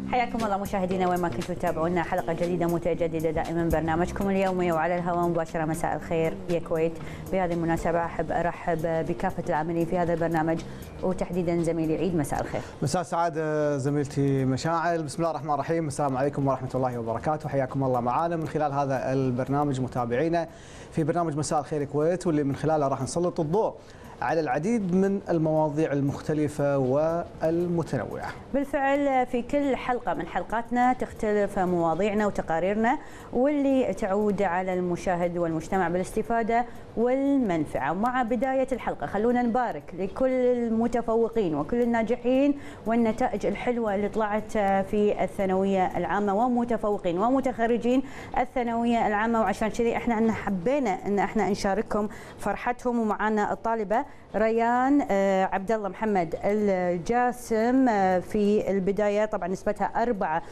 حياكم الله مشاهدينا وين ما كنتوا تتابعونا، حلقة جديدة متجددة دائما برنامجكم اليومي وعلى الهواء مباشرة. مساء الخير يا كويت. بهذه المناسبة أحب أرحب بكافة العاملين في هذا البرنامج وتحديدا زميلي عيد. مساء الخير. مساء السعادة زميلتي مشاعل. بسم الله الرحمن الرحيم. السلام عليكم ورحمة الله وبركاته. حياكم الله معنا من خلال هذا البرنامج متابعينا في برنامج مساء الخير كويت، واللي من خلاله راح نسلط الضوء على العديد من المواضيع المختلفة والمتنوعة. بالفعل في كل حلقة من حلقاتنا تختلف مواضيعنا وتقاريرنا، واللي تعود على المشاهد والمجتمع بالاستفادة والمنفعة. ومع بداية الحلقة خلونا نبارك لكل المتفوقين وكل الناجحين والنتائج الحلوة اللي طلعت في الثانوية العامة ومتفوقين ومتخرجين الثانوية العامة. وعشان كذي احنا حبينا ان احنا نشارككم فرحتهم. ومعنا الطالبة ريان عبد الله محمد الجاسم في البداية، طبعا نسبتها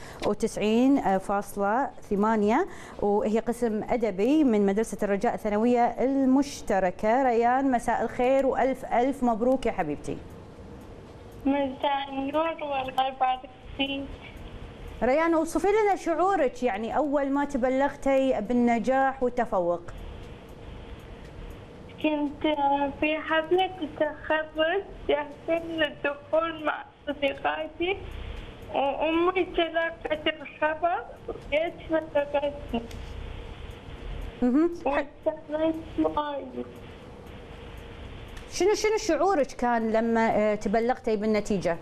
94.8، وهي قسم أدبي من مدرسة الرجاء الثانوية المشتركة. ريان مساء الخير وألف ألف مبروك يا حبيبتي. مساء النور والله يبارك فيك. ريان اوصفي لنا شعورك يعني أول ما تبلغتي بالنجاح والتفوق. كنت في حفلة التخرج جاهزين للدخول مع صديقاتي، وأمي تلقت الخبر وجيت بلغتني واستغربت وايد. شنو شعورك كان لما تبلغتي بالنتيجة؟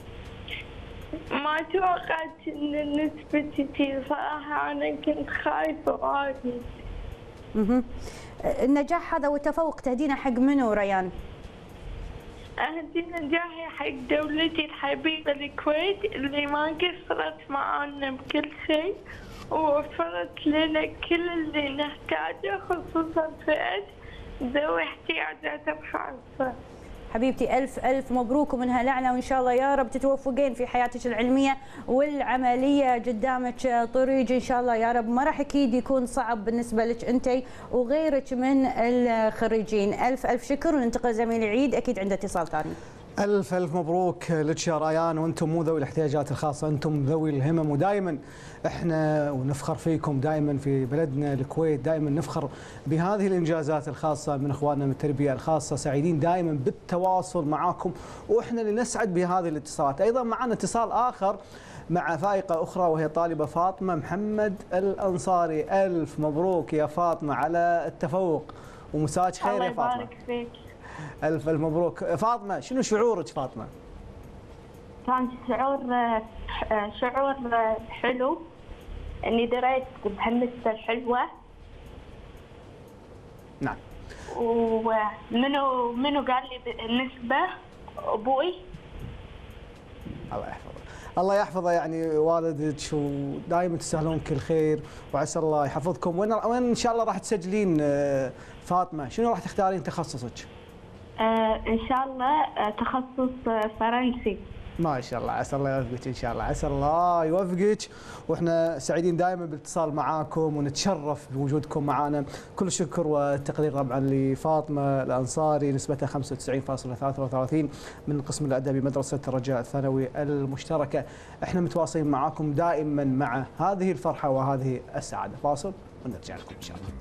ما توقعت إن نسبتي صراحة، أنا كنت خايفة وايد. النجاح هذا والتفوق تهدينا حق منو ريان؟ أهدي نجاحي حق دولتي الحبيبة الكويت اللي ما قصرت معانا بكل شيء، ووفرت لنا كل اللي نحتاجه، خصوصا فئة ذوي احتياجات خاصة. حبيبتي ألف ألف مبروك ومنها لعنة، وإن شاء الله يا رب تتوفقين في حياتك العلمية والعملية. قدامك طريق إن شاء الله يا رب، ما راح أكيد يكون صعب بالنسبة لك أنت وغيرك من الخريجين. ألف ألف شكر. وننتقل زميلي عيد، أكيد عنده اتصال ثاني. ألف ألف مبروك لك يا ريان، وأنتم مو ذوي الاحتياجات الخاصة، أنتم ذوي الهمم، ودائما إحنا ونفخر فيكم دائما في بلدنا الكويت، دائما نفخر بهذه الإنجازات الخاصة من إخواننا من التربية الخاصة. سعيدين دائما بالتواصل معاكم، وإحنا اللي نسعد بهذه الاتصالات. أيضا معنا اتصال آخر مع فائقة أخرى وهي طالبة فاطمة محمد الأنصاري. ألف مبروك يا فاطمة على التفوق، ومساك خير يا فاطمة. الله يبارك فيك. ألف ألف مبروك. فاطمة شنو شعورك فاطمة؟ كان شعور حلو اني دريت بهالنسبة الحلوة. نعم. ومنو قال لي النسبة؟ ابوي. الله يحفظه. الله يحفظه يعني والدك، ودائما تستاهلون كل خير، وعسى الله يحفظكم. وين ان شاء الله راح تسجلين فاطمة؟ شنو راح تختارين تخصصك؟ ان شاء الله تخصص فرنسي. ما شاء الله، عسى الله يوفقك ان شاء الله، عسى الله يوفقك. واحنا سعيدين دائما بالاتصال معاكم ونتشرف بوجودكم معنا. كل الشكر والتقدير طبعا لفاطمه الانصاري، نسبتها 95.33 من قسم الادبي بمدرسه الرجاء الثانوي المشتركه. احنا متواصلين معاكم دائما مع هذه الفرحه وهذه السعاده. فاصل ونرجع لكم ان شاء الله.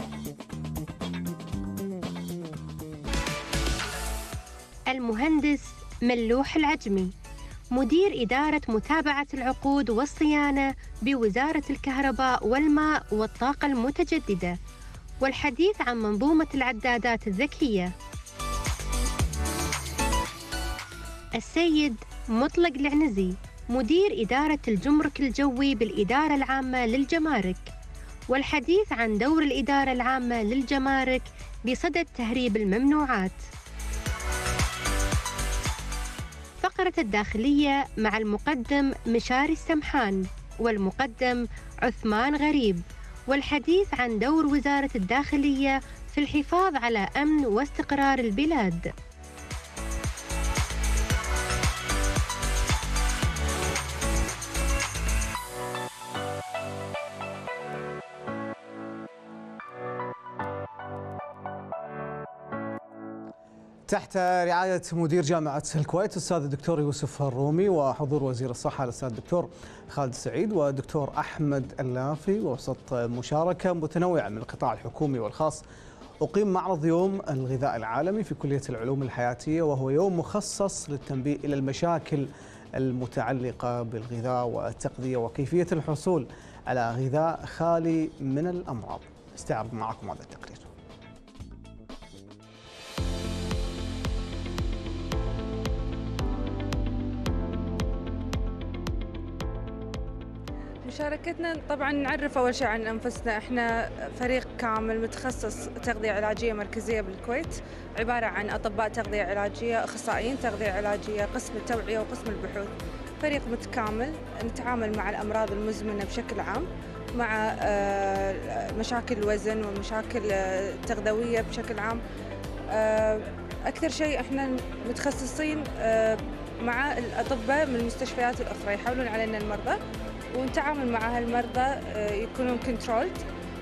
المهندس ملوح العجمي، مدير إدارة متابعة العقود والصيانة بوزارة الكهرباء والماء والطاقة المتجددة، والحديث عن منظومة العدادات الذكية. السيد مطلق العنزي، مدير إدارة الجمرك الجوي بالإدارة العامة للجمارك، والحديث عن دور الإدارة العامة للجمارك بصدد تهريب الممنوعات. فقرة الداخلية مع المقدم مشاري السمحان والمقدم عثمان غريب، والحديث عن دور وزارة الداخلية في الحفاظ على أمن واستقرار البلاد. تحت رعاية مدير جامعة الكويت الأستاذ الدكتور يوسف الرومي وحضور وزير الصحة الأستاذ الدكتور خالد السعيد والدكتور أحمد اللافي، وسط مشاركة متنوعة من القطاع الحكومي والخاص، أقيم معرض يوم الغذاء العالمي في كلية العلوم الحياتية، وهو يوم مخصص للتنبيه إلى المشاكل المتعلقة بالغذاء والتغذية وكيفية الحصول على غذاء خالي من الأمراض. استعرض معكم هذا التقرير. مشاركتنا طبعا نعرف اول شيء عن انفسنا. احنا فريق كامل متخصص تغذيه علاجيه مركزيه بالكويت، عباره عن اطباء تغذيه علاجيه، اخصائيين تغذيه علاجيه، قسم التوعيه وقسم البحوث. فريق متكامل نتعامل مع الامراض المزمنه بشكل عام، مع مشاكل الوزن والمشاكل التغذويه بشكل عام. اكثر شيء احنا متخصصين مع الاطباء من المستشفيات الاخرى يحاولون علينا المرضى، ونتعامل مع هالمرضى يكونون كنترولد،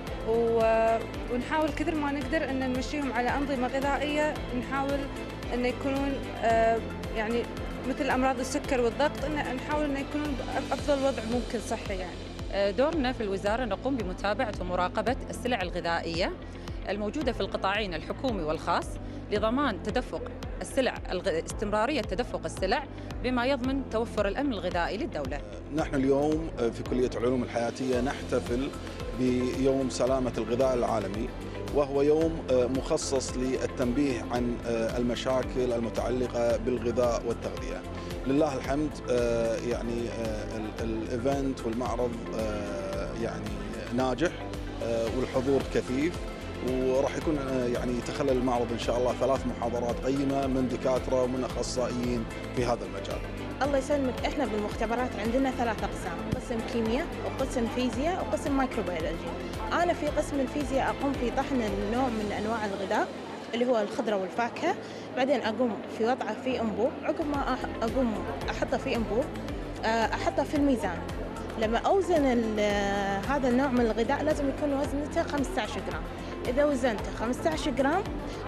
ونحاول كثر ما نقدر ان نمشيهم على انظمه غذائيه، نحاول ان يكونون يعني مثل امراض السكر والضغط، ان نحاول ان يكونون بافضل وضع ممكن صحي. يعني دورنا في الوزاره نقوم بمتابعه ومراقبه السلع الغذائيه الموجوده في القطاعين الحكومي والخاص لضمان تدفق السلع، استمراريه تدفق السلع بما يضمن توفر الامن الغذائي للدوله. نحن اليوم في كليه العلوم الحياتيه نحتفل بيوم سلامه الغذاء العالمي، وهو يوم مخصص للتنبيه عن المشاكل المتعلقه بالغذاء والتغذيه. لله الحمد يعني الايفنت والمعرض يعني ناجح والحضور كثيف، وراح يكون يعني يتخلل المعرض ان شاء الله 3 محاضرات قيمه من دكاتره ومن اخصائيين في هذا المجال. الله يسلمك، احنا بالمختبرات عندنا 3 اقسام، قسم كيمياء وقسم فيزياء وقسم مايكروبيولوجي. انا في قسم الفيزياء اقوم في طحن النوع من انواع الغذاء اللي هو الخضره والفاكهه، بعدين اقوم في وضعه في انبوب، عقب ما اقوم احطه في انبوب احطه في الميزان. لما اوزن هذا النوع من الغذاء لازم يكون وزنته 15 جرام. إذا وزنته 15 جرام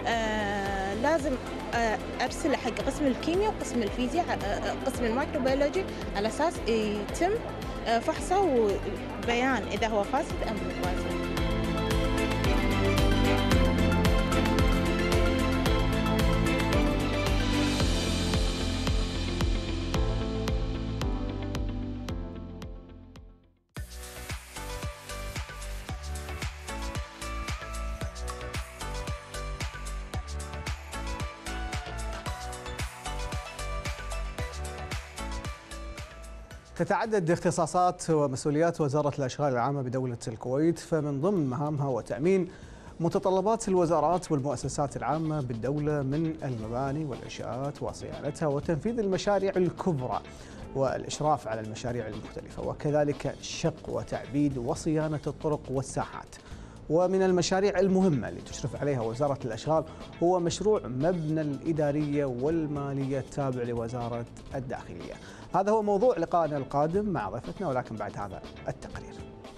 لازم أرسله حق قسم الكيمياء وقسم الفيزياء قسم الميكروبيولوجي على أساس يتم فحصه وبيان إذا هو فاسد أم غير فاسد. تتعدد اختصاصات ومسؤوليات وزارة الأشغال العامة بدولة الكويت، فمن ضمن مهامها وتأمين متطلبات الوزارات والمؤسسات العامة بالدولة من المباني والإنشاءات وصيانتها وتنفيذ المشاريع الكبرى والإشراف على المشاريع المختلفة، وكذلك شق وتعبيد وصيانة الطرق والساحات. ومن المشاريع المهمة اللي تشرف عليها وزارة الأشغال هو مشروع مبنى الإدارية والمالية التابع لوزارة الداخلية. هذا هو موضوع لقائنا القادم مع ضيفتنا، ولكن بعد هذا التقرير.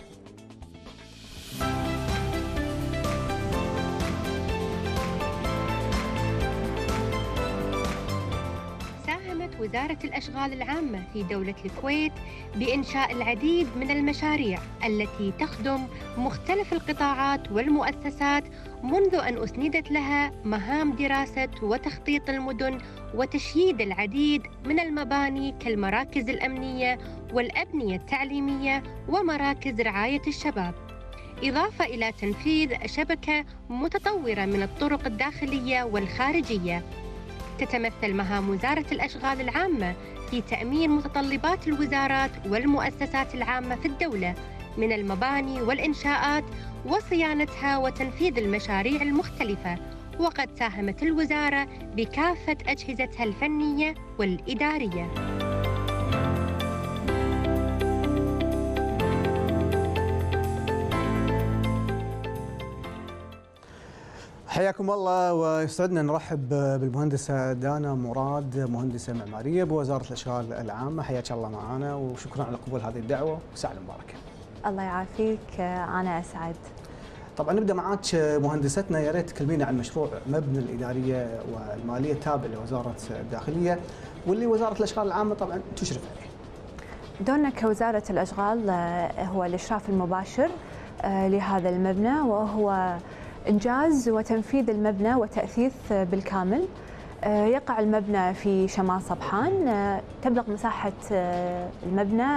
ساهمت وزارة الأشغال العامة في دولة الكويت بإنشاء العديد من المشاريع التي تخدم مختلف القطاعات والمؤسسات منذ أن أسندت لها مهام دراسة وتخطيط المدن وتشييد العديد من المباني كالمراكز الأمنية والأبنية التعليمية ومراكز رعاية الشباب، إضافة إلى تنفيذ شبكة متطورة من الطرق الداخلية والخارجية. تتمثل مهام وزارة الأشغال العامة في تأمين متطلبات الوزارات والمؤسسات العامة في الدولة من المباني والإنشاءات وصيانتها وتنفيذ المشاريع المختلفة، وقد ساهمت الوزارة بكافة أجهزتها الفنية والإدارية. حياكم الله، ويسعدنا نرحب بالمهندسة دانا مراد، مهندسة معمارية بوزارة الأشغال العامة. حياك الله معنا وشكرا على قبول هذه الدعوة وساعة مباركة. الله يعافيك، أنا أسعد. طبعا نبدا معاك مهندستنا، يا ريت تكلمينا عن مشروع مبنى الاداريه والماليه التابع لوزاره الداخليه واللي وزاره الاشغال العامه طبعا تشرف عليه. دورنا كوزاره الاشغال هو الاشراف المباشر لهذا المبنى، وهو انجاز وتنفيذ المبنى وتاثيث بالكامل. يقع المبنى في شمال صبحان، تبلغ مساحه المبنى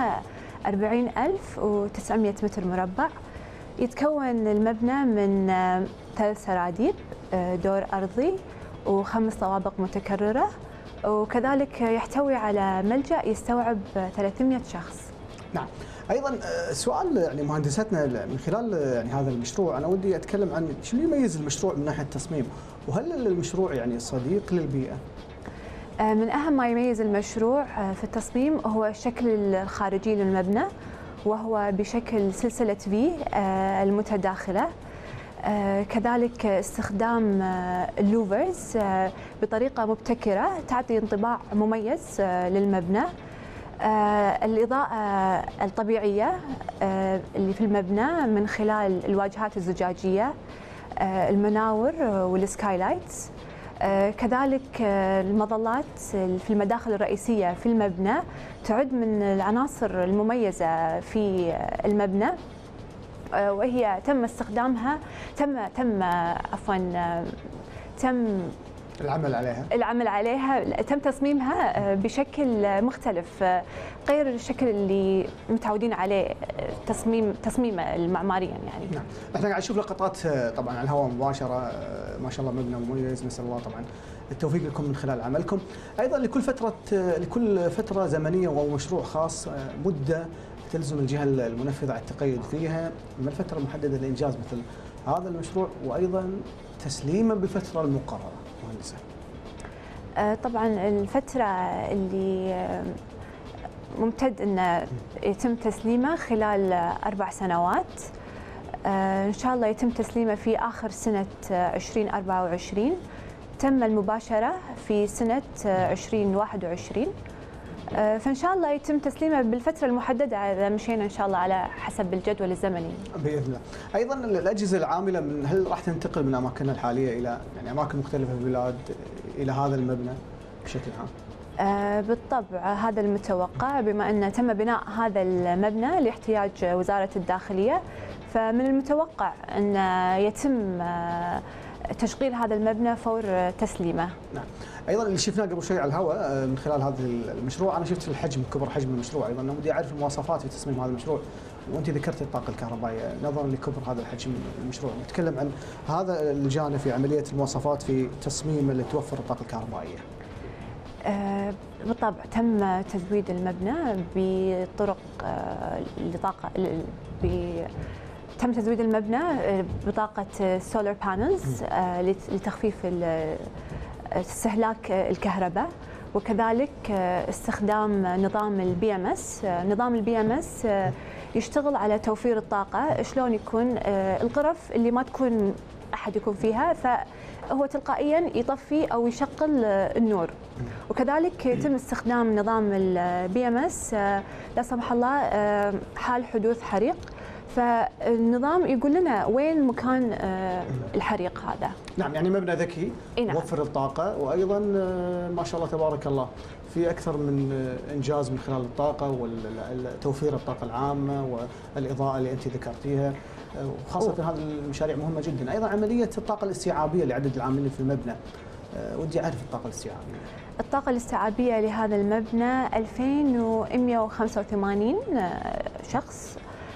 40,900 متر مربع. يتكون المبنى من 3 سراديب، دور أرضي و5 طوابق متكررة، وكذلك يحتوي على ملجأ يستوعب 300 شخص. نعم. ايضا سؤال يعني مهندستنا من خلال يعني هذا المشروع، انا ودي اتكلم عن شو اللي يميز المشروع من ناحيه التصميم، وهل المشروع يعني صديق للبيئه؟ من اهم ما يميز المشروع في التصميم هو الشكل الخارجي للمبنى، وهو بشكل سلسلة في المتداخلة. كذلك استخدام اللوفرز بطريقة مبتكرة تعطي انطباع مميز للمبنى. الإضاءة الطبيعية اللي في المبنى من خلال الواجهات الزجاجية، المناور والسكايلايتس. كذلك المظلات في المداخل الرئيسية في المبنى تعد من العناصر المميزة في المبنى، وهي تم استخدامها تم العمل عليها، تم تصميمها بشكل مختلف غير الشكل اللي متعودين عليه تصميم المعماريا يعني. نعم، احنا قاعد نشوف لقطات طبعا على الهواء مباشره، ما شاء الله مبنى مميز، نسال الله طبعا التوفيق لكم من خلال عملكم. ايضا لكل فتره زمنيه ومشروع خاص مده تلزم الجهه المنفذه على التقيد فيها، ما الفتره المحدده لانجاز مثل هذا المشروع، وايضا تسليمه بالفتره المقرره مهندسه؟ طبعا الفتره اللي ممتد أن يتم تسليمه خلال 4 سنوات، إن شاء الله يتم تسليمه في آخر سنة 2024. تم المباشرة في سنة 2021، فإن شاء الله يتم تسليمه بالفترة المحددة إذا مشينا إن شاء الله على حسب الجدول الزمني بإذن الله. أيضا الأجهزة العاملة هل راح تنتقل من أماكنها الحالية إلى يعني أماكن مختلفة في البلاد إلى هذا المبنى بشكل عام؟ بالطبع هذا المتوقع، بما أن تم بناء هذا المبنى لاحتياج وزارة الداخلية، فمن المتوقع أن يتم تشغيل هذا المبنى فور تسليمه. نعم. ايضا اللي شفناه قبل شوي على الهواء من خلال هذا المشروع، انا شفت الحجم، كبر حجم المشروع. ايضا انا ودي اعرف المواصفات في تصميم هذا المشروع، وانت ذكرت الطاقه الكهربائيه. نظرا لكبر هذا الحجم المشروع، نتكلم عن هذا الجانب في عمليه المواصفات في تصميم اللي توفر الطاقه الكهربائيه. بالطبع تم تزويد المبنى بطرق لطاقه تم تزويد المبنى بطاقه سولار بانلز لتخفيف استهلاك الكهرباء، وكذلك استخدام نظام البي ام اس. نظام البي ام اس يشتغل على توفير الطاقه. شلون يكون الغرف اللي ما تكون احد يكون فيها، فهو تلقائيا يطفي او يشغل النور. وكذلك يتم استخدام نظام البي ام اس لا سمح الله حال حدوث حريق، فالنظام يقول لنا وين مكان الحريق هذا. نعم، يعني مبنى ذكي يوفر الطاقة، وأيضا ما شاء الله تبارك الله في أكثر من إنجاز من خلال الطاقة وتوفير الطاقة العامة والإضاءة اللي أنت ذكرتيها، وخاصة هذه المشاريع مهمة جدا. أيضا عملية الطاقة الاستيعابية لعدد العاملين في المبنى، ودي أعرف الطاقة الاستيعابية. الطاقة الاستيعابية لهذا المبنى 2185 شخص.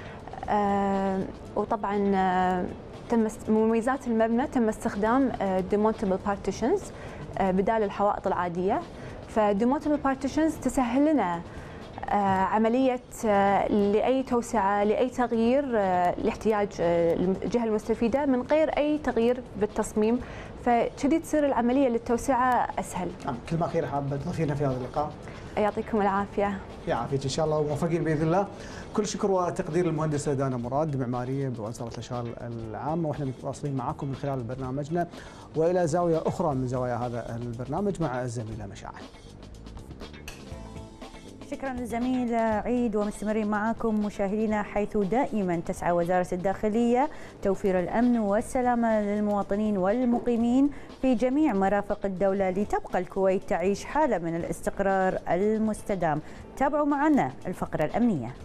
وطبعا تم مميزات المبنى، تم استخدام demontable partitions بدال الحوائط العادية. فdemontable partitions تسهل لنا عملية لأي توسعة، لأي تغيير لاحتياج الجهة المستفيدة من غير أي تغيير بالتصميم، فكذي تصير العملية للتوسعة أسهل. كلمة أخيرة حابة تضيفينها في هذا اللقاء؟ يعطيكم العافية. يعافيك إن شاء الله، وموفقين بإذن الله. كل شكر وتقدير للمهندسة دانا مراد، معمارية بوزارة الأشغال العامة، وإحنا متواصلين معكم من خلال برنامجنا وإلى زاوية أخرى من زوايا هذا البرنامج مع الزميلة مشاعل. شكرا للزميل عيد، ومستمرين معكم مشاهدينا، حيث دائما تسعى وزارة الداخلية توفير الأمن والسلامة للمواطنين والمقيمين في جميع مرافق الدولة لتبقى الكويت تعيش حالة من الاستقرار المستدام. تابعوا معنا الفقرة الأمنية.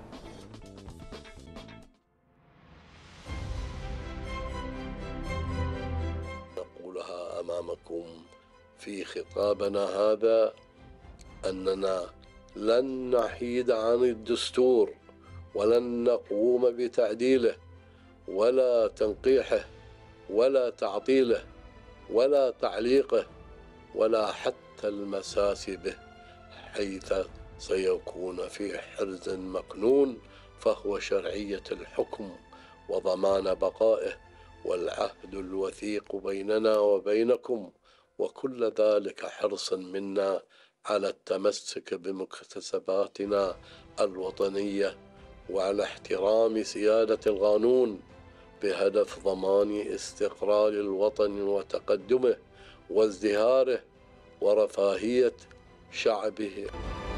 نقولها أمامكم في خطابنا هذا أننا لن نحيد عن الدستور، ولن نقوم بتعديله ولا تنقيحه ولا تعطيله ولا تعليقه ولا حتى المساس به، حيث سيكون في حرز مكنون، فهو شرعية الحكم وضمان بقائه والعهد الوثيق بيننا وبينكم، وكل ذلك حرصا منا على التمسك بمكتسباتنا الوطنية وعلى احترام سيادة القانون بهدف ضمان استقرار الوطن وتقدمه وازدهاره ورفاهية شعبه.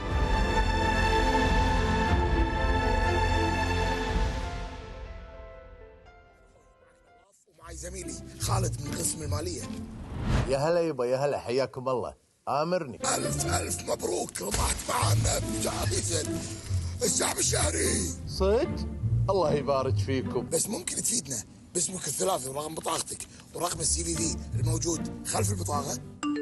ومعي زميلي خالد من قسم المالية. يا هلا يبا، يا هلا، حياكم الله. آمرني. ألف مبروك، ربحت معنا بجائزة السحب الشهري. صدق؟ الله يبارك فيكم. بس ممكن تفيدنا باسمك الثلاثي ورقم بطاقتك ورقم الCVV الموجود خلف البطاقة؟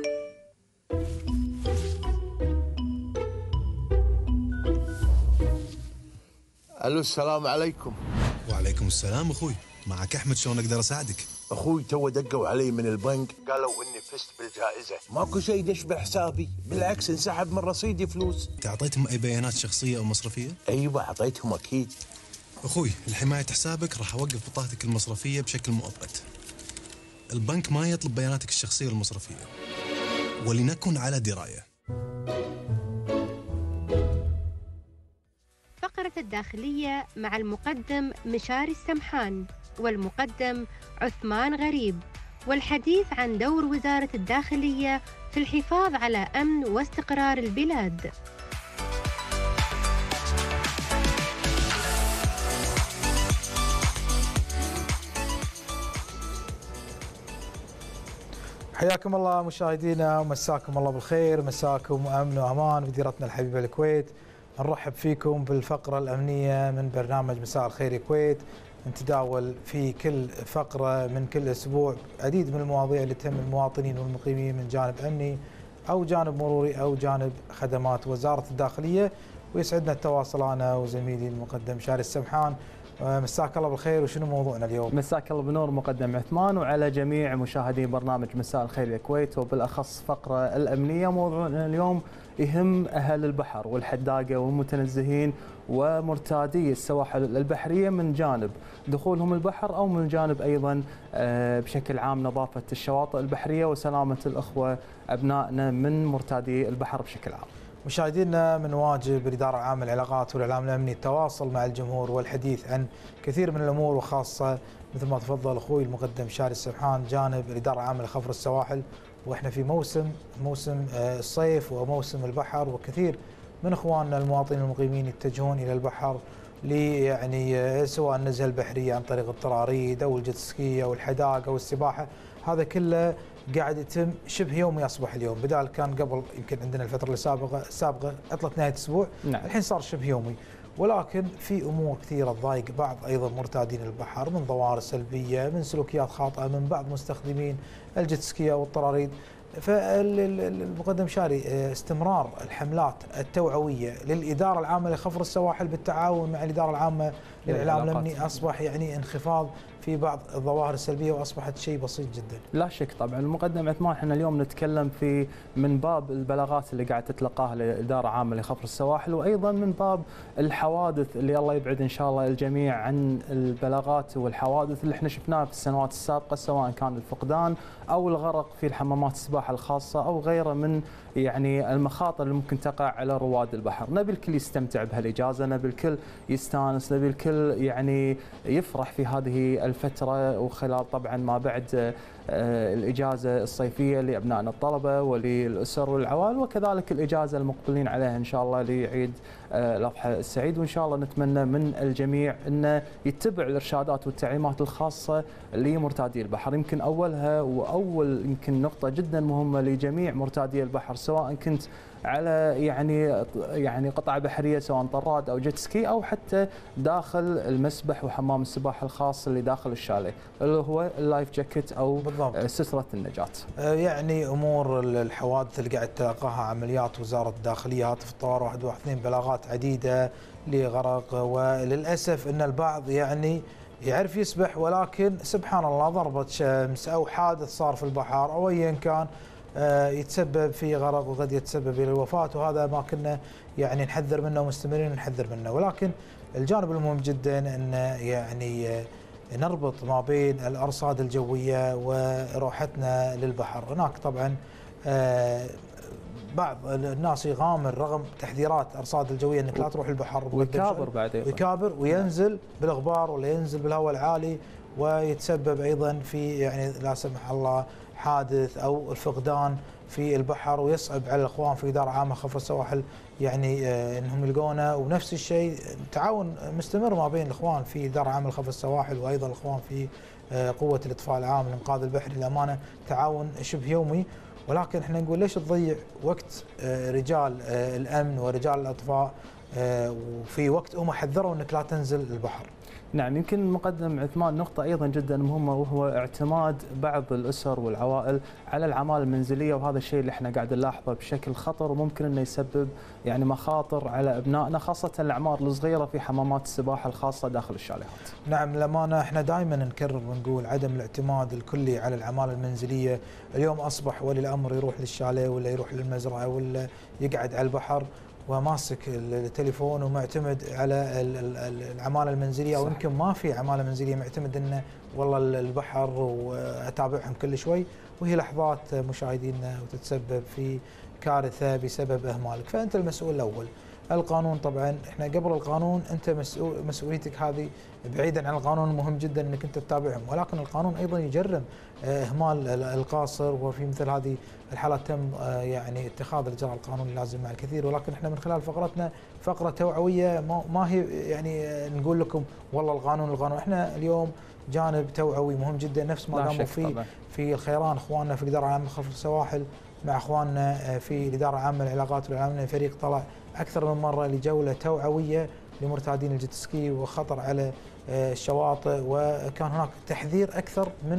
ألو، السلام عليكم. وعليكم السلام أخوي، معك أحمد، شلون أقدر أساعدك؟ أخوي تو دقوا علي من البنك، قالوا إني فزت بالجائزة. ماكو شيء دش بحسابي، بالعكس انسحب من رصيدي فلوس. أنت أعطيتهم أي بيانات شخصية أو مصرفية؟ أيوة أعطيتهم أكيد. أخوي لحماية حسابك راح أوقف بطاقتك المصرفية بشكل مؤقت. البنك ما يطلب بياناتك الشخصية والمصرفية، ولنكن على دراية. فقرة الداخلية مع المقدم مشاري السمحان والمقدم عثمان غريب، والحديث عن دور وزارة الداخلية في الحفاظ على أمن واستقرار البلاد. حياكم الله مشاهدينا ومساكم الله بالخير، مساكم أمن وأمان بديرتنا الحبيبة الكويت. نرحب فيكم بالفقرة الأمنية من برنامج مساء الخير يا كويت، نتداول في كل فقرة من كل أسبوع عديد من المواضيع اللي تهم المواطنين والمقيمين من جانب أمني أو جانب مروري أو جانب خدمات وزارة الداخلية. ويسعدنا التواصل أنا وزميلي المقدم مشاري السمحان. مساك الله بالخير، وشنو موضوعنا اليوم؟ مساك الله بنور مقدم عثمان، وعلى جميع مشاهدي برنامج مساء الخير يا كويت، وبالأخص فقرة الأمنية. موضوعنا اليوم يهم أهل البحر والحداقة والمتنزهين ومرتادي السواحل البحرية من جانب دخولهم البحر أو من جانب أيضا بشكل عام نظافة الشواطئ البحرية وسلامة الأخوة أبنائنا من مرتادي البحر بشكل عام. مشاهدينا، من واجب الإدارة العامة للعلاقات والإعلام الأمني التواصل مع الجمهور والحديث عن كثير من الأمور، وخاصة مثل ما تفضل أخوي المقدم شاري السمحان جانب الإدارة العامة لخفر السواحل، وإحنا في موسم الصيف وموسم البحر، وكثير من إخواننا المواطنين المقيمين يتجهون إلى البحر يعني سواء النزهة البحرية عن طريق الطراريد أو الجتسكية أو الحداقة أو السباحة. هذا كله قاعد يتم شبه يومي أصبح اليوم، بدال كان قبل يمكن عندنا الفترة السابقة عطلة نهاية الأسبوع. نعم. الحين صار شبه يومي، ولكن في أمور كثيرة تضايق بعض أيضا مرتادين البحر، من ظواهر سلبية، من سلوكيات خاطئة من بعض مستخدمين الجتسكية والطراريد. فالمقدم شاري، استمرار الحملات التوعوية للإدارة العامة لخفر السواحل بالتعاون مع الإدارة العامة للإعلام الأمني أصبح يعني انخفاض في بعض الظواهر السلبية، وأصبحت شيء بسيط جدا. لا شك طبعا. المقدم عثمان، احنا اليوم نتكلم في من باب البلاغات اللي قاعد تتلقاها الإدارة العامة لخفر السواحل، وأيضا من باب الحوادث اللي الله يبعد إن شاء الله الجميع عن البلاغات والحوادث اللي احنا شفناها في السنوات السابقة، سواء كان الفقدان أو الغرق في الحمامات السباحة الخاصة أو غيره من يعني المخاطر اللي ممكن تقع على رواد البحر. نبي الكل يستمتع بهالإجازة، نبي الكل يستانس، نبي الكل يعني يفرح في هذه الفترة، وخلال طبعا ما بعد الإجازة الصيفية لأبنائنا الطلبة وللأسر والعوائل، وكذلك الإجازة المقبلين عليها إن شاء الله لعيد الأضحى السعيد. وإن شاء الله نتمنى من الجميع أنه يتبع الإرشادات والتعليمات الخاصة لمرتادي البحر. يمكن أولها يمكن نقطة جدا مهمة لجميع مرتادي البحر، سواء كنت على يعني قطعة بحرية سواء طراد أو جيت سكي أو حتى داخل المسبح وحمام السباحة الخاص اللي داخل الشاليه، اللي هو اللايف جاكيت أو سترة النجاة. يعني أمور الحوادث اللي قاعد تلقاها عمليات وزارة الداخلية، هاتف الطوارئ 112، بلاغات عديدة لغرق، وللأسف أن البعض يعني يعرف يسبح ولكن سبحان الله ضربة شمس أو حادث صار في البحر أو أيا كان يتسبب في غرق وقد يتسبب الى الوفاه، وهذا ما كنا يعني نحذر منه ومستمرين نحذر منه. ولكن الجانب المهم جدا ان يعني نربط ما بين الارصاد الجويه وروحتنا للبحر. هناك طبعا بعض الناس يغامر رغم تحذيرات ارصاد الجويه انك لا تروح البحر، ويكابر بعدين يكابر وينزل بالغبار ولا ينزل بالهواء العالي، ويتسبب ايضا في يعني لا سمح الله حادث او الفقدان في البحر، ويصعب على الاخوان في اداره عامه خفر السواحل يعني انهم يلقونه. ونفس الشيء تعاون مستمر ما بين الاخوان في اداره عامه خفر السواحل وايضا الاخوان في قوه الاطفاء العام الانقاذ البحري. الامانه تعاون شبه يومي، ولكن احنا نقول ليش تضيع وقت رجال الامن ورجال الاطفاء وفي وقت هم حذروا انك لا تنزل البحر. نعم، يمكن المقدم عثمان نقطة أيضا جدا مهمة، وهو اعتماد بعض الأسر والعوائل على الأعمال المنزلية، وهذا الشيء اللي احنا قاعد نلاحظه بشكل خطر وممكن أنه يسبب يعني مخاطر على أبنائنا، خاصة الأعمار الصغيرة في حمامات السباحة الخاصة داخل الشاليهات. نعم، للأمانة احنا دائما نكرر ونقول عدم الاعتماد الكلي على الأعمال المنزلية. اليوم أصبح ولي الأمر يروح للشاليه ولا يروح للمزرعة ولا يقعد على البحر وماسك التليفون ومعتمد على العماله المنزليه، او يمكن ما في عماله منزليه، معتمد انه والله البحر واتابعهم كل شوي، وهي لحظات مشاهدينا وتتسبب في كارثه بسبب اهمالك. فانت المسؤول الاول. القانون طبعا احنا قبل القانون انت مسؤوليتك هذه بعيدا عن القانون مهم جدا انك انت تتابعهم، ولكن القانون ايضا يجرم اهمال القاصر، وفي مثل هذه الحالات تم يعني اتخاذ الاجراء القانوني اللازم مع الكثير. ولكن احنا من خلال فقرتنا فقره توعويه ما هي يعني نقول لكم والله القانون، احنا اليوم جانب توعوي مهم جدا نفس ما قاموا فيه في الخيران اخواننا في الاداره العامه لخفر السواحل مع اخواننا في الاداره العامه للعلاقات والإعلام. فريق طلع اكثر من مره لجوله توعويه لمرتادين الجيت سكي وخطر على الشواطئ، وكان هناك تحذير اكثر من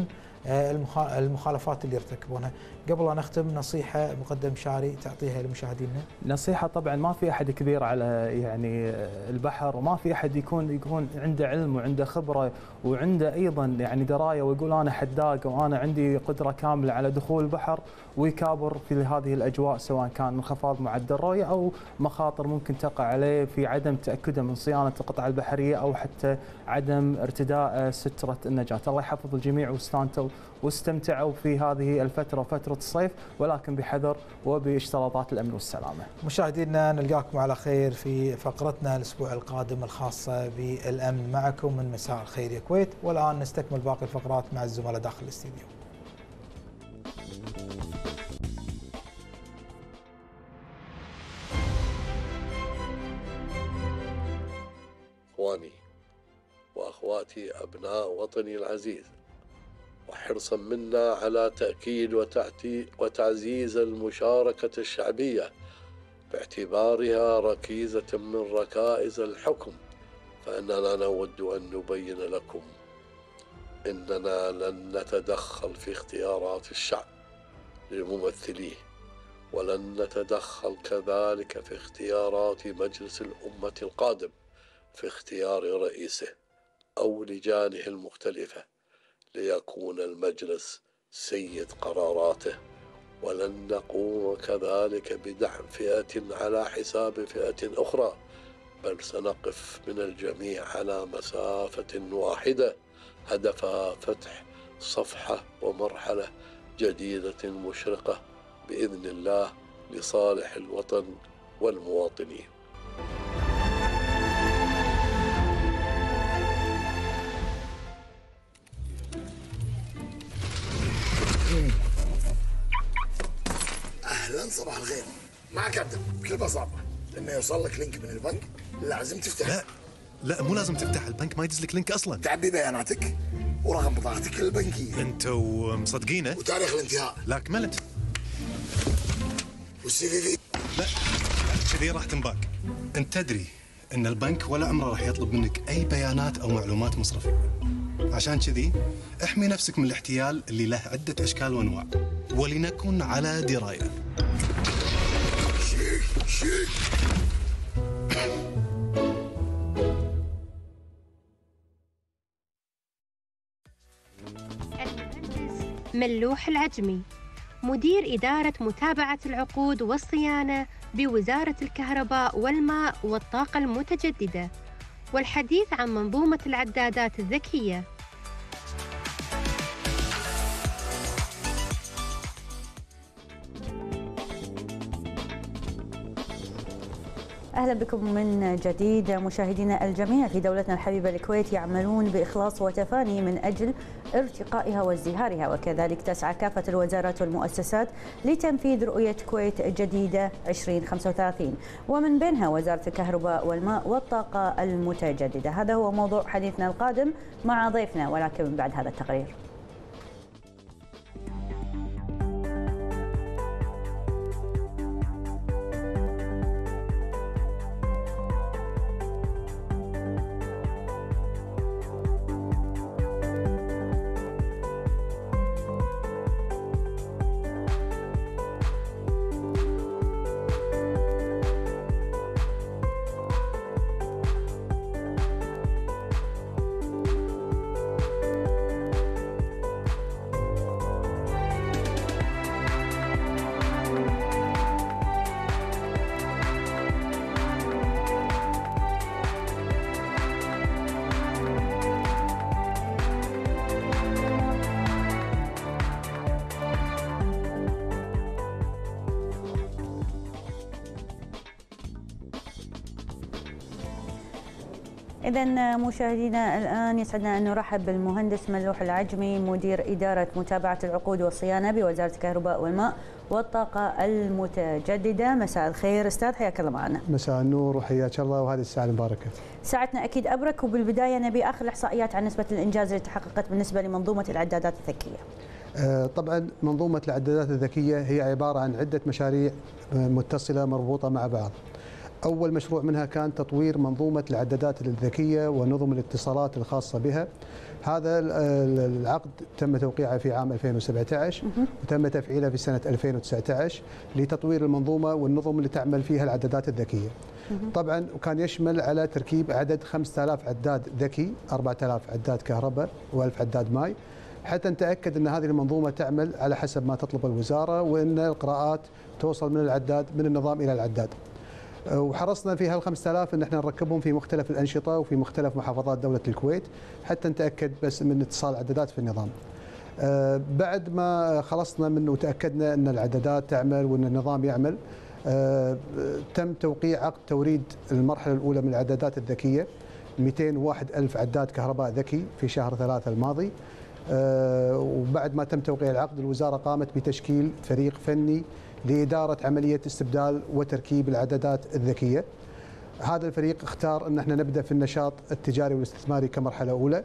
المخالفات اللي يرتكبونها. قبل أن نختم نصيحة مقدم شاري تعطيها لمشاهدينا. نصيحة طبعا ما في أحد كبير على يعني البحر، وما في أحد يكون عنده علم وعنده خبرة وعنده أيضا يعني دراية ويقول أنا حداق وأنا عندي قدرة كاملة على دخول البحر ويكابر في هذه الأجواء، سواء كان انخفاض معدل الرؤية أو مخاطر ممكن تقع عليه في عدم تأكده من صيانة القطعة البحرية أو حتى عدم ارتداء سترة النجاة. الله يحفظ الجميع واستمتعوا في هذه الفترة فترة الصيف، ولكن بحذر وباشتراطات الأمن والسلامة. مشاهدينا نلقاكم على خير في فقرتنا الأسبوع القادم الخاصة بالأمن معكم من مساء الخير يا كويت. والآن نستكمل باقي الفقرات مع الزملاء داخل الاستديو. إخواني وأخواتي أبناء وطني العزيز، وحرصا منا على تأكيد وتعزيز المشاركة الشعبية باعتبارها ركيزة من ركائز الحكم، فإننا نود أن نبين لكم إننا لن نتدخل في اختيارات الشعب لممثليه، ولن نتدخل كذلك في اختيارات مجلس الأمة القادم في اختيار رئيسه أو لجانه المختلفة ليكون المجلس سيد قراراته، ولن نقوم كذلك بدعم فئة على حساب فئة أخرى، بل سنقف من الجميع على مسافة واحدة هدفها فتح صفحة ومرحلة جديدة مشرقة بإذن الله لصالح الوطن والمواطنين. صباح الخير. معك عبد بكل بساطه، لما يوصل لك لينك من البنك لازم تفتح. لا مو لازم تفتح، البنك ما يدز لك لينك اصلا. تعبي بياناتك ورقم بطاقتك البنكيه. انتوا مصدقينه؟ وتاريخ الانتهاء. لا كملت. والسي في. لا كذي راح تنباك. انت تدري ان البنك ولا عمره راح يطلب منك اي بيانات او معلومات مصرفيه. عشان كذي احمي نفسك من الاحتيال اللي له عده اشكال وانواع، ولنكن على درايه. ملوح العجمي، مدير إدارة متابعة العقود والصيانة بوزارة الكهرباء والماء والطاقة المتجددة، والحديث عن منظومة العدادات الذكية. أهلا بكم من جديد مشاهدينا الجميع. في دولتنا الحبيبة الكويت يعملون بإخلاص وتفاني من أجل ارتقائها وازدهارها، وكذلك تسعى كافة الوزارات والمؤسسات لتنفيذ رؤية كويت جديدة 2035، ومن بينها وزارة الكهرباء والماء والطاقة المتجددة. هذا هو موضوع حديثنا القادم مع ضيفنا، ولكن من بعد هذا التقرير. إذا مشاهدينا الآن يسعدنا أن نرحب بالمهندس ملوح العجمي، مدير إدارة متابعة العقود والصيانة بوزارة الكهرباء والماء والطاقة المتجددة. مساء الخير أستاذ، حياك الله معنا. مساء النور وحياك الله، وهذه الساعة المباركة. ساعتنا أكيد أبرك، وبالبداية نبي آخر الإحصائيات عن نسبة الإنجاز اللي تحققت بالنسبة لمنظومة العدادات الذكية. طبعا منظومة العدادات الذكية هي عبارة عن عدة مشاريع متصلة مربوطة مع بعض. أول مشروع منها كان تطوير منظومة العدادات الذكية ونظم الاتصالات الخاصة بها. هذا العقد تم توقيعه في عام 2017 وتم تفعيله في سنة 2019 لتطوير المنظومة والنظم اللي تعمل فيها العدادات الذكية. طبعا وكان يشمل على تركيب عدد 5000 عداد ذكي، 4000 عداد كهرباء و1000 عداد ماء، حتى نتأكد أن هذه المنظومة تعمل على حسب ما تطلب الوزارة، وأن القراءات توصل من العداد من النظام إلى العداد. وحرصنا في هال 5000 ان احنا نركبهم في مختلف الانشطه وفي مختلف محافظات دوله الكويت حتى نتاكد بس من اتصال العدادات في النظام. بعد ما خلصنا منه وتاكدنا ان العدادات تعمل وان النظام يعمل، تم توقيع عقد توريد المرحله الاولى من العدادات الذكيه 201,000 عداد كهرباء ذكي في شهر 3 الماضي. وبعد ما تم توقيع العقد الوزاره قامت بتشكيل فريق فني لإدارة عملية استبدال وتركيب العدادات الذكية. هذا الفريق اختار أن احنا نبدأ في النشاط التجاري والاستثماري كمرحلة أولى.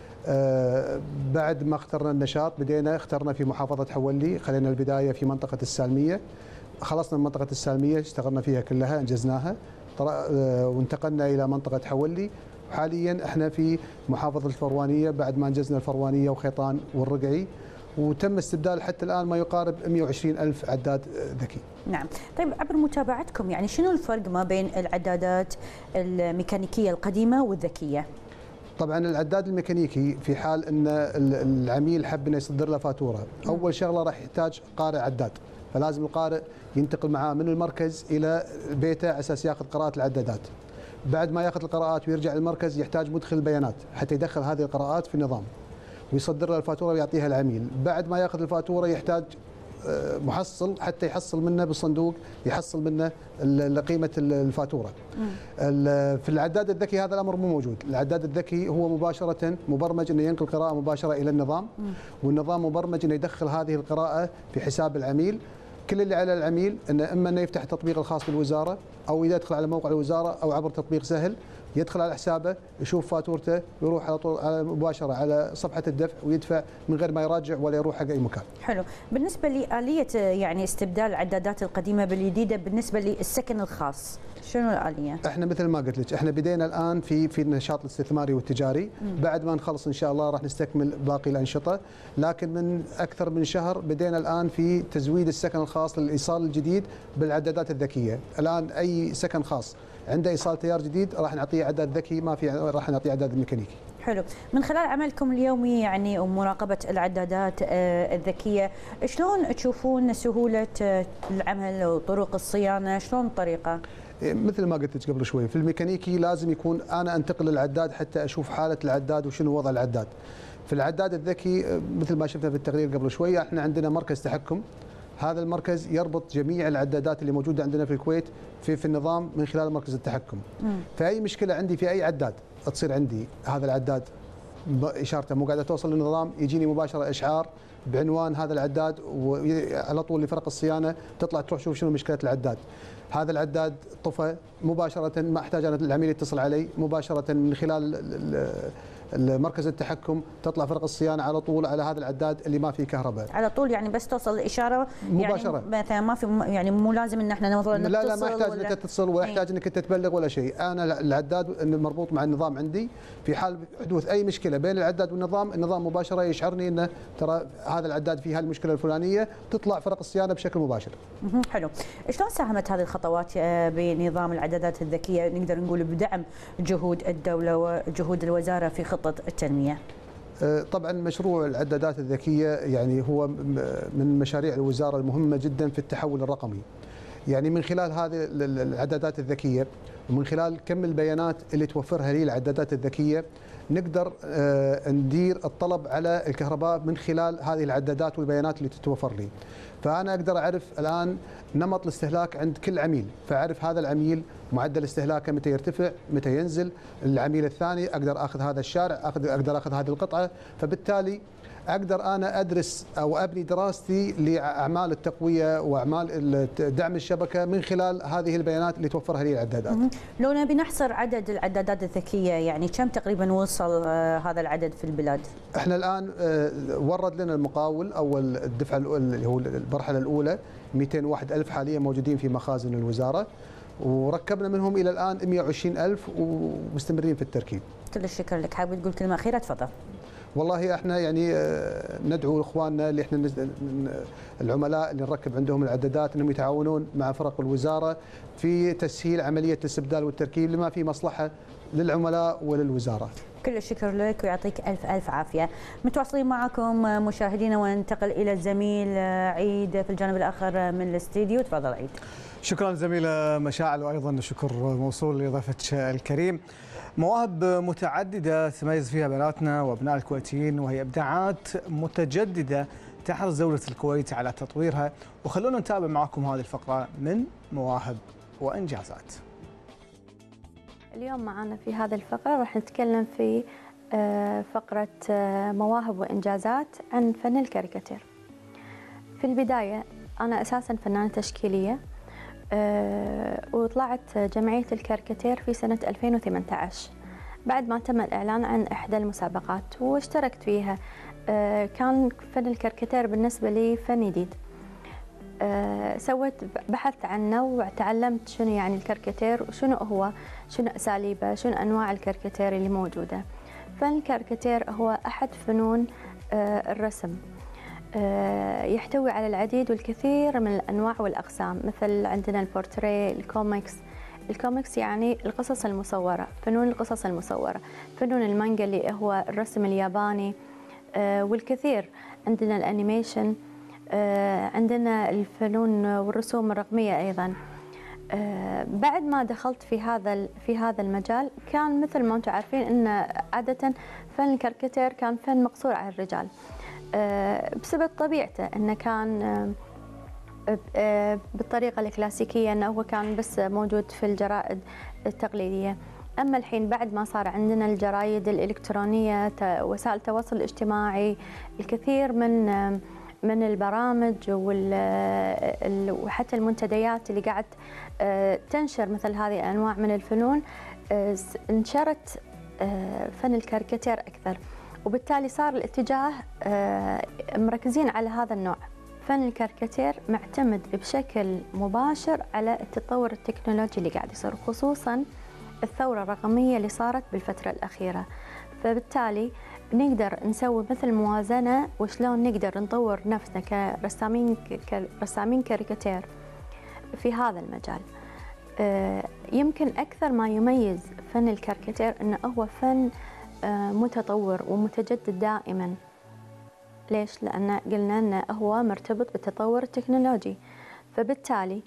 بعد ما اخترنا النشاط اخترنا في محافظة حولي، خلينا البداية في منطقة السالمية. خلصنا من منطقة السالمية اشتغلنا فيها كلها، انجزناها، وانتقلنا إلى منطقة حولي. حاليا احنا في محافظة الفروانية بعد ما انجزنا الفروانية وخيطان والرقعي، وتم استبدال حتى الآن ما يقارب 120,000 عداد ذكي. نعم، طيب عبر متابعتكم يعني شنو الفرق ما بين العدادات الميكانيكية القديمة والذكية؟ طبعا العداد الميكانيكي في حال ان العميل حب انه يصدر له فاتورة، أول شغلة راح يحتاج قارئ عداد، فلازم القارئ ينتقل معاه من المركز إلى بيته على أساس ياخذ قراءة العدادات. بعد ما ياخذ القراءات ويرجع للمركز يحتاج مدخل بيانات حتى يدخل هذه القراءات في النظام ويصدر له الفاتوره ويعطيها العميل. بعد ما ياخذ الفاتوره يحتاج محصل حتى يحصل منه بالصندوق، يحصل منه قيمه الفاتوره. في العداد الذكي هذا الامر مو موجود، العداد الذكي هو مباشره مبرمج انه ينقل قراءه مباشره الى النظام، والنظام مبرمج انه يدخل هذه القراءه في حساب العميل، كل اللي على العميل انه اما انه يفتح التطبيق الخاص بالوزاره، او اذا يدخل على موقع الوزاره او عبر تطبيق سهل يدخل على حسابه يشوف فاتورته ويروح على طول مباشره على صفحه الدفع ويدفع من غير ما يراجع ولا يروح حق اي مكان. حلو. بالنسبه لآلية يعني استبدال العدادات القديمه بالجديده بالنسبه للسكن الخاص، شنو الآلية؟ احنا مثل ما قلت لك احنا بدينا الان في النشاط الاستثماري والتجاري، بعد ما نخلص ان شاء الله راح نستكمل باقي الانشطه، لكن من اكثر من شهر بدينا الان في تزويد السكن الخاص للايصال الجديد بالعدادات الذكيه، الان اي سكن خاص عنده ايصال تيار جديد راح نعطيه عداد ذكي، ما في راح نعطيه عداد ميكانيكي. حلو. من خلال عملكم اليومي يعني ومراقبه العدادات الذكيه، شلون تشوفون سهوله العمل وطرق الصيانه؟ شلون الطريقه؟ مثل ما قلت لك قبل شوي، في الميكانيكي لازم يكون انا انتقل للعداد حتى اشوف حاله العداد وشنو وضع العداد. في العداد الذكي مثل ما شفنا في التقرير قبل شوي، احنا عندنا مركز تحكم، هذا المركز يربط جميع العدادات اللي موجوده عندنا في الكويت في النظام من خلال مركز التحكم. فاي مشكله عندي في اي عداد تصير عندي، هذا العداد اشارته مو قاعده توصل للنظام، يجيني مباشره اشعار بعنوان هذا العداد، وعلى طول لفرق الصيانه تطلع تروح تشوف شنو مشكله العداد. هذا العداد طفى مباشره، ما احتاج انا العميل يتصل علي، مباشره من خلال المركز التحكم تطلع فرق الصيانه على طول على هذا العداد اللي ما فيه كهرباء. على طول يعني بس توصل الاشاره مباشره، يعني مثلا ما في يعني مو لازم ان احنا نتصل. لا ما يحتاج انك تتصل ولا يحتاج انك تتبلغ ولا شيء، انا العداد مربوط مع النظام عندي، في حال حدوث اي مشكله بين العداد والنظام، النظام مباشره يشعرني انه ترى هذا العداد فيه هالمشكله الفلانيه، تطلع فرق الصيانه بشكل مباشر. حلو. شلون ساهمت هذه الخطوات بنظام العدادات الذكيه نقدر نقول بدعم جهود الدوله وجهود الوزاره في خطه التنميه؟ طبعا مشروع العدادات الذكيه يعني هو من مشاريع الوزاره المهمه جدا في التحول الرقمي. يعني من خلال هذه العدادات الذكيه ومن خلال كم البيانات اللي توفرها لي العدادات الذكيه نقدر ندير الطلب على الكهرباء من خلال هذه العدادات والبيانات اللي تتوفر لي. فأنا أقدر أعرف الآن نمط الاستهلاك عند كل عميل، فأعرف هذا العميل معدل استهلاكه متى يرتفع متى ينزل، العميل الثاني أقدر أخذ هذا الشارع، أقدر أخذ هذه القطعة، فبالتالي أقدر أنا أدرس أو أبني دراستي لأعمال التقوية وأعمال دعم الشبكة من خلال هذه البيانات اللي توفرها لي العدادات. لو نبي نحصر عدد العدادات الذكية يعني كم تقريبا وصل هذا العدد في البلاد؟ احنا الآن ورد لنا المقاول أول الدفعة اللي هو المرحلة الأولى 201,000 حاليا موجودين في مخازن الوزارة، وركبنا منهم إلى الآن 120,000 ومستمرين في التركيب. كل الشكر لك. حابب تقول كلمة أخيرة؟ تفضل. والله احنا يعني ندعو اخواننا اللي احنا العملاء اللي نركب عندهم العدادات انهم يتعاونون مع فرق الوزاره في تسهيل عمليه الاستبدال والتركيب لما في مصلحه للعملاء وللوزاره. كل الشكر لك ويعطيك الف عافيه. متواصلين معكم مشاهدينا وننتقل الى الزميل عيد في الجانب الاخر من الاستديو. تفضل عيد. شكرا زميله مشاعل، وايضا شكر موصول لضيفتك الكريم. مواهب متعددة تميز فيها بناتنا وابناء الكويتيين، وهي ابداعات متجددة تحرص دولة الكويت على تطويرها، وخلونا نتابع معكم هذه الفقرة من مواهب وانجازات. اليوم معنا في هذه الفقرة راح نتكلم في فقرة مواهب وانجازات عن فن الكاريكاتير. في البداية أنا أساسا فنانة تشكيلية، وطلعت جمعية الكاريكاتير في سنة 2018 بعد ما تم الإعلان عن إحدى المسابقات واشتركت فيها. كان فن الكاريكاتير بالنسبة لي فن جديد، سويت بحثت عنه وتعلمت شنو يعني الكاريكاتير وشنو هو، شنو أساليبه، شنو أنواع الكاريكاتير اللي موجودة. فن الكاريكاتير هو أحد فنون الرسم، يحتوي على العديد والكثير من الأنواع والأقسام، مثل عندنا البورتريه، الكوميكس يعني القصص المصورة، فنون القصص المصورة، فنون المانجا اللي هو الرسم الياباني، والكثير عندنا الأنيميشن، عندنا الفنون والرسوم الرقمية أيضا. بعد ما دخلت في هذا المجال كان مثل ما أنتم عارفين أن عادة فن الكاريكاتير كان فن مقصور على الرجال، بسبب طبيعته أنه كان بالطريقة الكلاسيكية، أنه هو كان بس موجود في الجرائد التقليدية. أما الحين بعد ما صار عندنا الجرايد الإلكترونية، وسائل التواصل الاجتماعي، الكثير من من البرامج وحتى المنتديات اللي قاعد تنشر مثل هذه الأنواع من الفنون، انشرت فن الكاريكاتير أكثر، وبالتالي صار الاتجاه مركزين على هذا النوع. فن الكاريكاتير معتمد بشكل مباشر على التطور التكنولوجي اللي قاعد يصير، خصوصاً الثورة الرقمية اللي صارت بالفترة الأخيرة. فبالتالي نقدر نسوي مثل موازنة وشلون نقدر نطور نفسنا كرسامين كاريكاتير في هذا المجال. يمكن أكثر ما يميز فن الكاريكاتير أنه هو فن متطور ومتجدد دائما. ليش؟ لأن قلنا أنه هو مرتبط بالتطور التكنولوجي، فبالتالي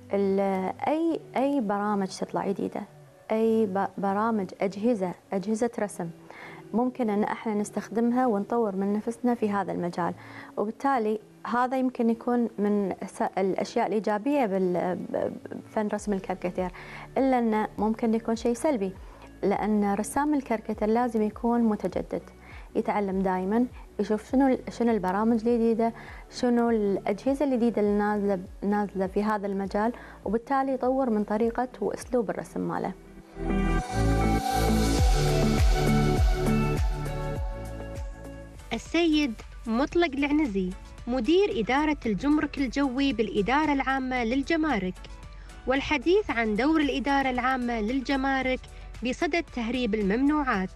أي برامج تطلع جديدة، أي برامج أجهزة رسم ممكن أن احنا نستخدمها ونطور من نفسنا في هذا المجال، وبالتالي هذا يمكن يكون من الأشياء الإيجابية بفن رسم الكاريكاتير، إلا أنه ممكن يكون شيء سلبي، لأن رسام الكاريكاتير لازم يكون متجدد، يتعلم دائما، يشوف شنو البرامج الجديدة، شنو الأجهزة الجديدة اللي نازلة في هذا المجال، وبالتالي يطور من طريقة وأسلوب الرسم ماله. السيد مطلق العنزي مدير إدارة الجمرك الجوي بالإدارة العامة للجمارك، والحديث عن دور الإدارة العامة للجمارك بصدد تهريب الممنوعات.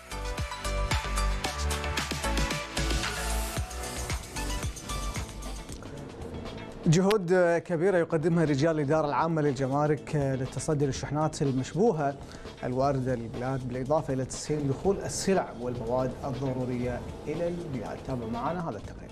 جهود كبيرة يقدمها رجال الإدارة العامة للجمارك للتصدي للشحنات المشبوهة الواردة للبلاد، بالإضافة إلى تسهيل دخول السلع والمواد الضرورية إلى البلاد. تابعوا معنا هذا التقرير.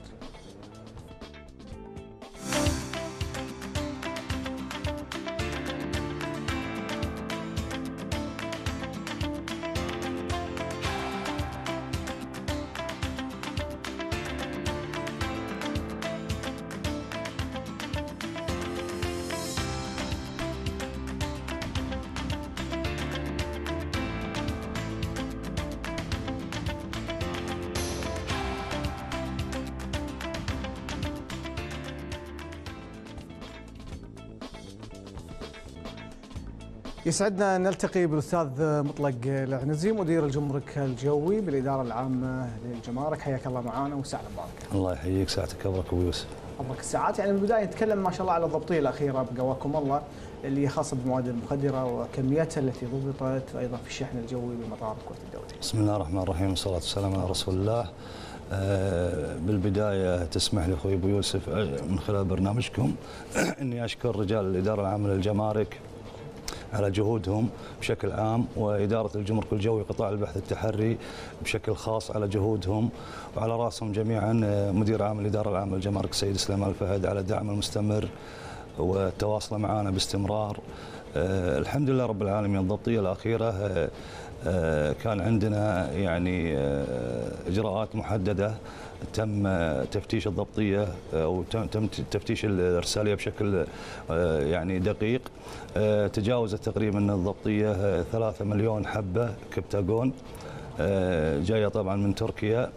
يسعدنا أن نلتقي بالأستاذ مطلق العنزي مدير الجمرك الجوي بالإدارة العامة للجمارك. حياك الله معنا وسهلا بك. الله يحييك، ساعتك أبرك أبو يوسف. أبرك الساعات. يعني بالبداية نتكلم ما شاء الله على الضبطية الأخيرة بقواكم الله اللي هي خاصة بالمواد المخدرة وكميتها التي ضبطت، وأيضا في الشحن الجوي بمطار الكويت الدولي. بسم الله الرحمن الرحيم، والصلاة والسلام على رسول الله. بالبداية تسمح لي أخوي أبو يوسف من خلال برنامجكم أني أشكر رجال الإدارة العامة للجمارك على جهودهم بشكل عام، وإدارة الجمرك الجوي قطاع البحث التحري بشكل خاص على جهودهم، وعلى رأسهم جميعا مدير عام الإدارة العامة للجمارك السيد سليمان الفهد على الدعم المستمر والتواصل معنا باستمرار. الحمد لله رب العالمين. الضبطية الأخيرة كان عندنا يعني إجراءات محددة، تم تفتيش الضبطية أو تم تفتيش الإرسالية بشكل يعني دقيق. تجاوزت تقريبا الضبطية 3 مليون حبة كبتاغون جاية طبعا من تركيا.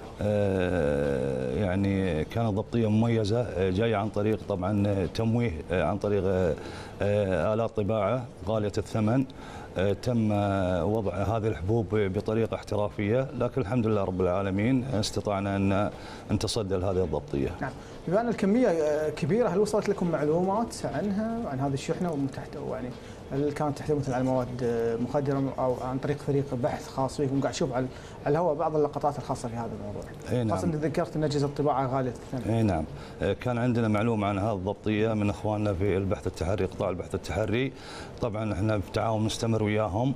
يعني كانت ضبطية مميزة جاية عن طريق طبعا تمويه عن طريق آلات طباعة غالية الثمن. تم وضع هذه الحبوب بطريقة احترافية، لكن الحمد لله رب العالمين استطعنا أن نتصدى لهذه الضبطية. نعم. بما أن الكمية كبيرة، هل وصلت لكم معلومات عنها، عن هذه الشحنة يعني هل كانت تحتوي مثل على مواد مخدرة أو عن طريق فريق بحث خاص فيكم قاعد تشوف على الهواء بعض اللقطات الخاصة في هذا الموضوع؟ نعم. خاصة أنت ذكرت أن أجهزة الطباعة غالية الثمن. اي نعم. كان عندنا معلومة عن هذه الضبطية من اخواننا في البحث التحري، قطاع البحث التحري. طبعا احنا بتعاون مستمر وياهم.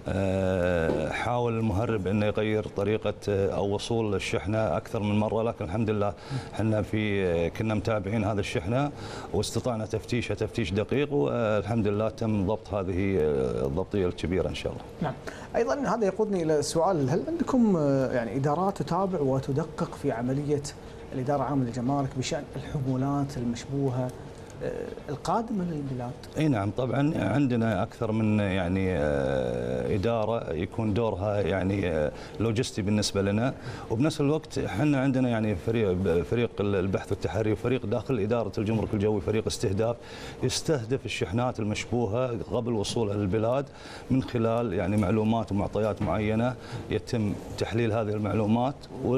حاول المهرب انه يغير طريقة او وصول الشحنة اكثر من مرة، لكن الحمد لله احنا كنا متابعين هذا الشحنة واستطعنا تفتيشها تفتيش دقيق، والحمد لله تم ضبط هذه الضبطية الكبيرة ان شاء الله. نعم. ايضا هذا يقودني الى سؤال، هل عندكم يعني ادارات تتابع وتدقق في عملية الإدارة العامة للجمارك بشأن الحمولات المشبوهة القادمة للبلاد؟ اي نعم، طبعا عندنا اكثر من يعني إدارة يكون دورها يعني لوجستي بالنسبة لنا، وبنفس الوقت احنا عندنا يعني فريق البحث والتحري وفريق داخل إدارة الجمرك الجوي، فريق استهداف يستهدف الشحنات المشبوهة قبل وصولها للبلاد من خلال يعني معلومات ومعطيات معينة، يتم تحليل هذه المعلومات،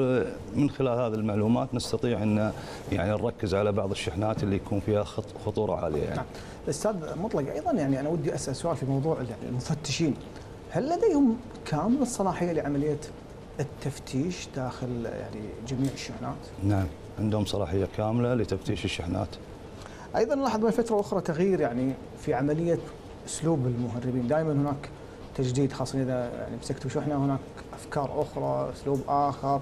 ومن خلال هذه المعلومات نستطيع أن يعني نركز على بعض الشحنات اللي يكون فيها خطورة عالية يعني. استاذ مطلق، ايضا يعني انا ودي اسال سؤال في موضوع المفتشين، هل لديهم كامل الصلاحيه لعمليه التفتيش داخل يعني جميع الشحنات؟ نعم، عندهم صلاحيه كامله لتفتيش الشحنات. ايضا نلاحظ من فتره اخرى تغيير يعني في عمليه اسلوب المهربين، دائما هناك تجديد، خاصه اذا يعني مسكتوا شحنه هناك افكار اخرى، اسلوب اخر.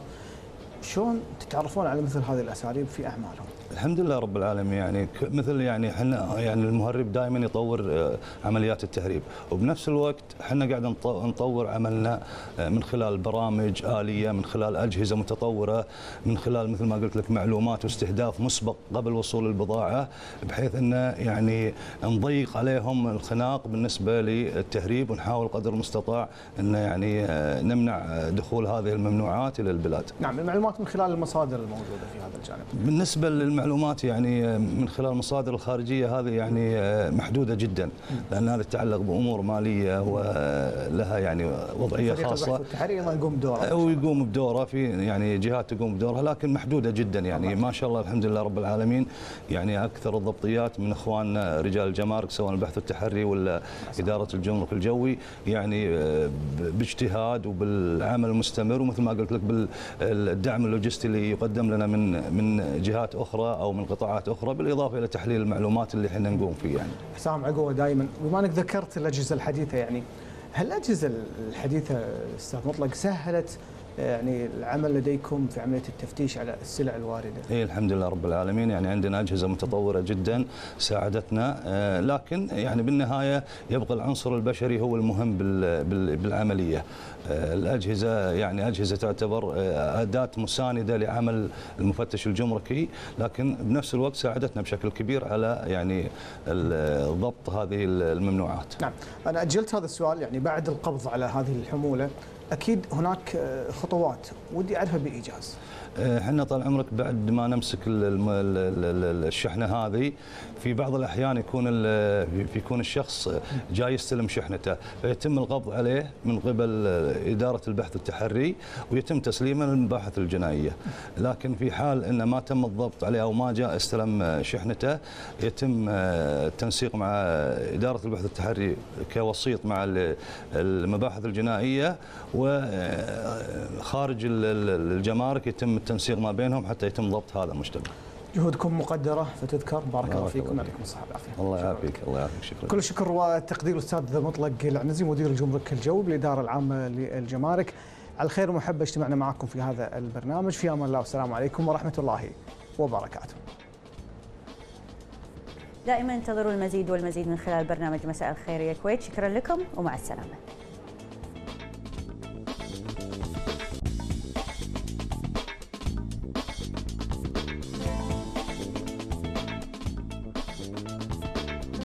شلون تتعرفون على مثل هذه الاساليب في اعمالهم؟ الحمد لله رب العالمين، يعني مثل يعني احنا يعني المهرب دائما يطور عمليات التهريب، وبنفس الوقت احنا قاعد نطور عملنا من خلال برامج آلية، من خلال أجهزة متطورة، من خلال مثل ما قلت لك معلومات واستهداف مسبق قبل وصول البضاعة، بحيث انه يعني نضيق عليهم الخناق بالنسبة للتهريب، ونحاول قدر المستطاع انه يعني نمنع دخول هذه الممنوعات الى البلاد. نعم، المعلومات من خلال المصادر الموجودة في هذا الجانب. بالنسبة للمعلومات يعني من خلال المصادر الخارجية هذه يعني محدودة جدا، لأن هذا يتعلق بأمور مالية ولها يعني وضعية خاصة. التحري أيضا يقوم بدوره. ويقوم بدوره في يعني جهات تقوم بدورها، لكن محدودة جدا يعني ما شاء الله الحمد لله رب العالمين. يعني أكثر الضبطيات من إخواننا رجال الجمارك سواء البحث والتحري ولا إدارة الجمرك الجوي، يعني باجتهاد وبالعمل المستمر، ومثل ما قلت لك بالدعم اللوجستي اللي يقدم لنا من جهات أخرى أو من قطاعات أخرى، بالإضافة إلى تحليل المعلومات اللي احنا نقوم فيه يعني. حسام عقوة، دائما بما أنك ذكرت الأجهزة الحديثة، يعني هل الأجهزة الحديثة أستاذ مطلق سهلت يعني العمل لديكم في عملية التفتيش على السلع الواردة؟ إيه الحمد لله رب العالمين، يعني عندنا أجهزة متطورة جدا ساعدتنا، لكن يعني بالنهاية يبقى العنصر البشري هو المهم بالعملية. الأجهزة يعني أجهزة تعتبر أداة مساندة لعمل المفتش الجمركي، لكن بنفس الوقت ساعدتنا بشكل كبير على يعني ضبط هذه الممنوعات. نعم، أنا أجلت هذا السؤال، يعني بعد القبض على هذه الحمولة أكيد هناك خطوات ودي أعرفها بإيجاز. احنا طال عمرك بعد ما نمسك الشحنه هذه، في بعض الاحيان يكون الشخص جاي يستلم شحنته، فيتم القبض عليه من قبل اداره البحث والتحري ويتم تسليمه للمباحث الجنائيه. لكن في حال انه ما تم الضبط عليه او ما جاء استلم شحنته، يتم التنسيق مع اداره البحث والتحري كوسيط مع المباحث الجنائيه، وخارج الجمارك يتم التنسيق ما بينهم حتى يتم ضبط هذا المشتبه. جهودكم مقدرة فتذكر، بارك الله فيكم، يعطيكم الصحة والعافية. الله يعافيك، الله يعافيك، شكرا. كل الشكر والتقدير الأستاذ مطلق العنزي مدير الجمرك الجوي بالإدارة العامة للجمارك. على الخير ومحبة اجتمعنا معكم في هذا البرنامج، في أمان الله والسلام عليكم ورحمة الله وبركاته. دائما انتظروا المزيد والمزيد من خلال برنامج مساء الخير يا كويت. شكرا لكم ومع السلامة.